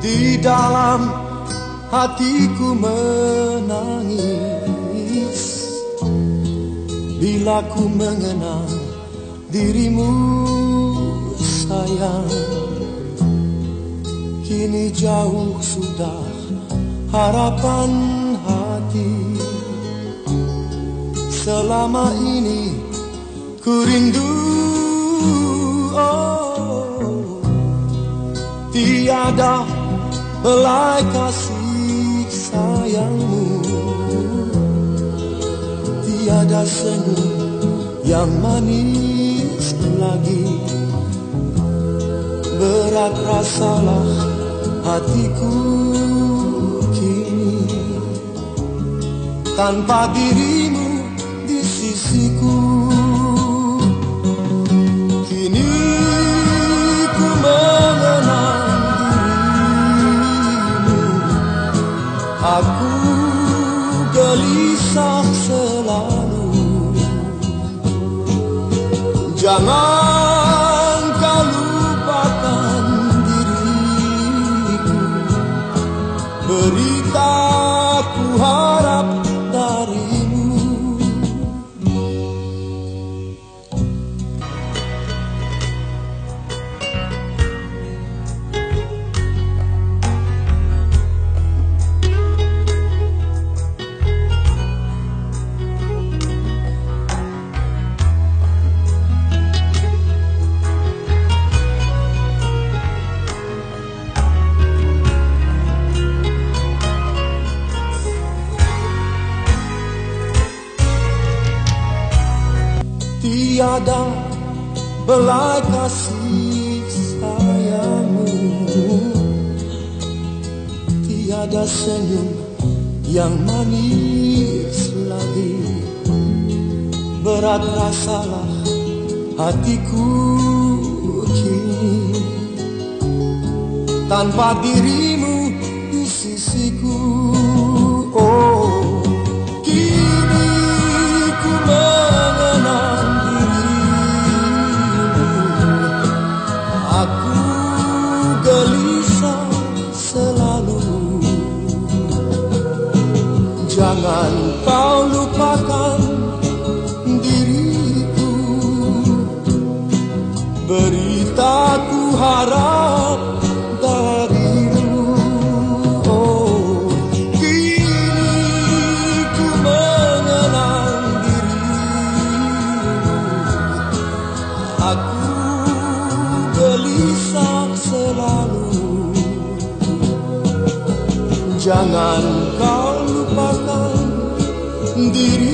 Di dalam hatiku menangis bila ku mengenang dirimu sayang. Kini jauh sudah harapan hati. Selama ini ku rindu, oh, tiada belai kasih sayangmu, tiada senyum yang manis lagi. Berat rasalah hatiku kini, tanpa dirimu di sisiku. Kini ku mengenang aku gelisah selalu. Jangan kau lupakan diriku, berita ku harap darimu. Tiada belai kasih sayangmu, tiada senyum yang manis lagi. Berat rasalah hatiku kini, tanpa dirimu di sisiku. Oh, kini ku mengenang gelisah selalu. Jangan kau lupakan diriku, berita ku harap darimu. Oh, kini ku mengenang dirimu, aku gelisah selalu. Jangan kau lupakan diri